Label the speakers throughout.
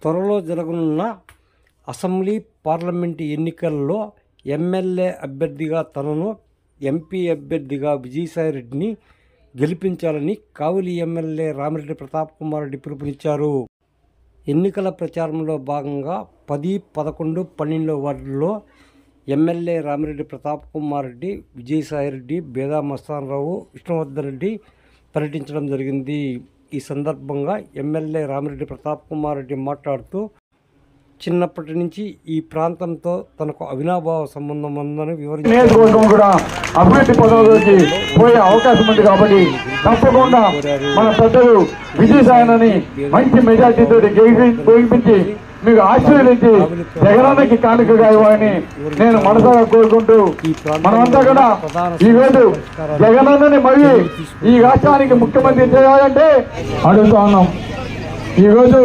Speaker 1: త్వరలో జరగనున్న assembly parliament ఎన్నికల్లో ఎమ్మెల్యే అభ్యర్థిగా తనను, ఎంపీ అభ్యర్థిగా విజయసాయిరెడ్డిని గెలిపించాలని కావలి ఎమ్మెల్యే రామిరెడ్డి ప్రతాప్ కుమార్ రెడ్డి పిలుపునిచ్చారు. ఎన్నికల ప్రచారంలో భాగంగా 10, 11, 12 వార్డుల్లో ఎమ్మెల్యే రామిరెడ్డి ప్రతాప్ కుమార్ రెడ్డి, విజయసాయిరెడ్డి, బేదా మస్తానరావు, విష్ణువర్ధన్ రెడ్డి పర్యటించడం జరిగింది. ఈ సందర్భంగా ఎమ్మెల్యే రామిరెడ్డి ప్రతాప్ కుమార్ రెడ్డి మాట్లాడుతూ, చిన్నప్పటి నుంచి ఈ ప్రాంతంతో తనకు అవినాభావ సంబంధం ఉందని
Speaker 2: వివరించారు. కూడా అభివృద్ధి పదవులకి పోయే అవకాశం ఉంది కాబట్టి తప్పకుండా మన పెద్దలు విజయసాయిని మంచి మెజార్టీతో గెలిపించి మీకు ఆశీర్వదించి జగనన్నకి కానుకగా ఇవ్వాలని నేను మనసారా కోరుకుంటూ, మనమంతా కూడా ఈరోజు జగనన్నని మళ్ళీ ఈ రాష్ట్రానికి ముఖ్యమంత్రి చేయాలంటే అడుగుతా ఉన్నాం. ఈరోజు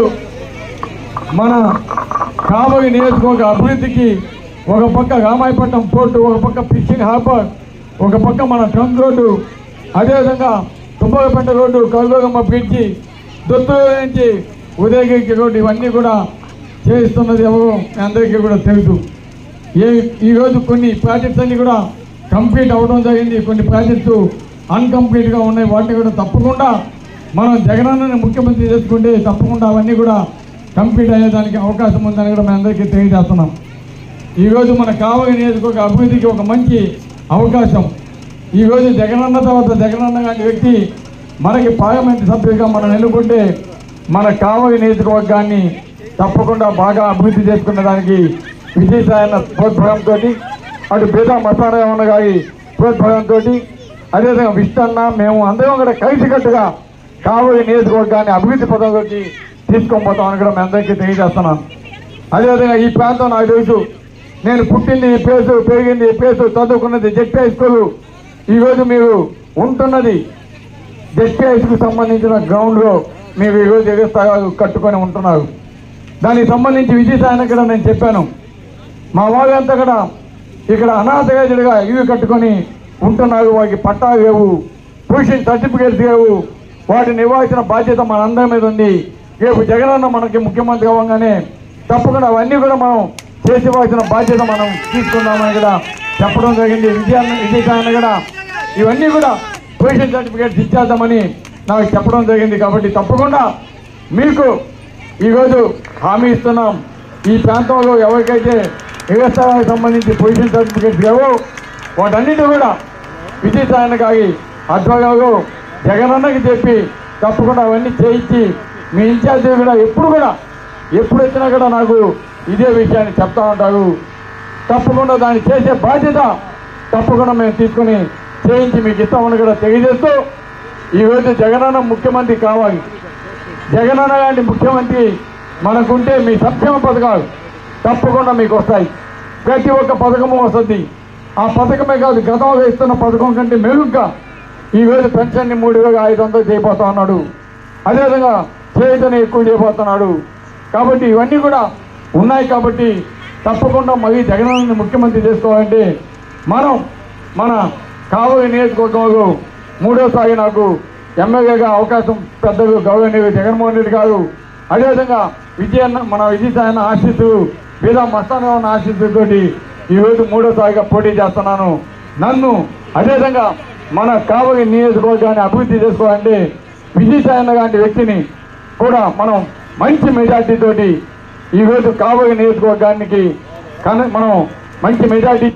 Speaker 2: మన కావలి నియోజకవర్గ అభివృద్ధికి ఒక పక్క రామాయపట్నం పోర్టు, ఒక పక్క ఫిషింగ్ హార్బర్, ఒక పక్క మన ట్రంక్ రోడ్డు, అదేవిధంగా తుమ్మలపేట రోడ్డు, కల్గోగమ్మ బ్రిడ్జి, దొత్తూరు నుంచి ఉదయగిరికి రోడ్డు, ఇవన్నీ కూడా చేయిస్తున్నది ఎవరు అందరికీ కూడా తెలుసు. ఈరోజు కొన్ని ప్రాజెక్ట్స్ అన్నీ కూడా కంప్లీట్ అవ్వడం జరిగింది, కొన్ని ప్రాజెక్ట్స్ అన్కంప్లీట్గా ఉన్నాయి. వాటిని కూడా తప్పకుండా మనం జగనన్నని ముఖ్యమంత్రి చేసుకుంటే తప్పకుండా అవన్నీ కూడా కంప్లీట్ అయ్యేదానికి అవకాశం ఉందని కూడా మేము అందరికీ తెలియజేస్తున్నాం. ఈరోజు మన కావలి నియోజకవర్గ అభివృద్ధికి ఒక మంచి అవకాశం. ఈరోజు జగనన్న తర్వాత జగనన్న లాంటి వ్యక్తి మనకి పార్లమెంట్ సభ్యుడిగా మనం ఎన్నుకుంటే మన కావలి నియోజకవర్గాన్ని తప్పకుండా బాగా అభివృద్ధి చేసుకునే దానికి విజయసాయన్న ప్రోత్సాహంతో, అటు బేదా మస్తానరావు గారి ప్రోత్సాహంతో, అదేవిధంగా విష్ణన్న మేము అందరం కూడా కలిసికట్టుగా కావలి నియోజకవర్గాన్ని అభివృద్ధి పదంలోకి తీసుకొని పోతామని కూడా మేము అందరికీ తెలియజేస్తున్నాను. అదేవిధంగా ఈ ప్రాంతం నాకు తెలుసు, నేను పుట్టింది ఈ ప్లేసు, పెరిగింది ఈ ప్లేసు, చదువుకున్నది జెడ్పీ హై స్కూలు. ఈరోజు మీరు ఉంటున్నది జెడ్పీ హై స్కూల్కి సంబంధించిన గ్రౌండ్లో మీరు ఈరోజు ఎగస్తాలు కట్టుకొని ఉంటున్నారు. దానికి సంబంధించి విజయసాయన కూడా నేను చెప్పాను, మా వాళ్ళంతా కూడా ఇక్కడ అనాథగా ఇవి కట్టుకొని ఉంటున్నారు, వారికి పట్టాలు లేవు, పొజిషన్ సర్టిఫికేట్స్ లేవు, వాటిని ఇవ్వాల్సిన బాధ్యత మన అందరి మీద ఉంది. రేపు జగనన్న మనకి ముఖ్యమంత్రి అవ్వగానే తప్పకుండా అవన్నీ కూడా మనం చేసేవాల్సిన బాధ్యత మనం తీసుకుందామని కూడా చెప్పడం జరిగింది. విజయసాయన కూడా ఇవన్నీ కూడా పొజిషన్ సర్టిఫికేట్స్ ఇచ్చేద్దామని నాకు చెప్పడం జరిగింది. కాబట్టి తప్పకుండా మీకు ఈరోజు హామీ ఇస్తున్నాం, ఈ ప్రాంతంలో ఎవరికైతే వ్యవసాయానికి సంబంధించి పొజిషన్ సర్టిఫికేట్స్ లేవో వాటన్నిటి కూడా విజయసాయన గారి ఆధ్వర్యంలో జగనన్నకి చెప్పి తప్పకుండా అవన్నీ చేయించి మీ ఇన్ఛార్జీ కూడా ఎప్పుడు వచ్చినా కూడా నాకు ఇదే విషయాన్ని చెప్తా ఉంటారు. తప్పకుండా దాన్ని చేసే బాధ్యత తప్పకుండా మేము తీసుకొని చేయించి మీకు ఇస్తామని కూడా తెలియజేస్తూ, ఈరోజు జగనన్న ముఖ్యమంత్రి కావాలి. జగనన్న లాంటి ముఖ్యమంత్రి మనకుంటే మీ సంక్షేమ పథకాలు తప్పకుండా మీకు వస్తాయి. ప్రతి ఒక్క పథకము వస్తుంది. ఆ పథకమే కాదు, గతంలో ఇస్తున్న పథకం కంటే మెరుగ్గా ఈరోజు పెన్షన్ని 3,500 చేయబోతా ఉన్నాడు. అదేవిధంగా చేతని ఎక్కువ చేయబోతున్నాడు. కాబట్టి ఇవన్నీ కూడా ఉన్నాయి. కాబట్టి తప్పకుండా మళ్ళీ జగనన్నని ముఖ్యమంత్రి చేసుకోవాలంటే మనం మన కావలి నియోజకవర్గంలో మూడోసారి నాకు ఎమ్మెల్యేగా అవకాశం పెద్దలు గౌరవనీయులు జగన్మోహన్ రెడ్డి గారు, అదేవిధంగా మన విజయసాయన్న ఆశీస్సు, బేదా మస్తానరావు ఆశీస్సుతోటి ఈరోజు మూడోసారిగా పోటీ చేస్తున్నాను. నన్ను అదేవిధంగా మన కావలి నియోజకవర్గాన్ని అభివృద్ధి చేసుకోవాలంటే విజయసాయన్న లాంటి వ్యక్తిని కూడా మనం మంచి మెజార్టీతోటి ఈరోజు కావలి నియోజకవర్గానికి మనం మంచి మెజార్టీ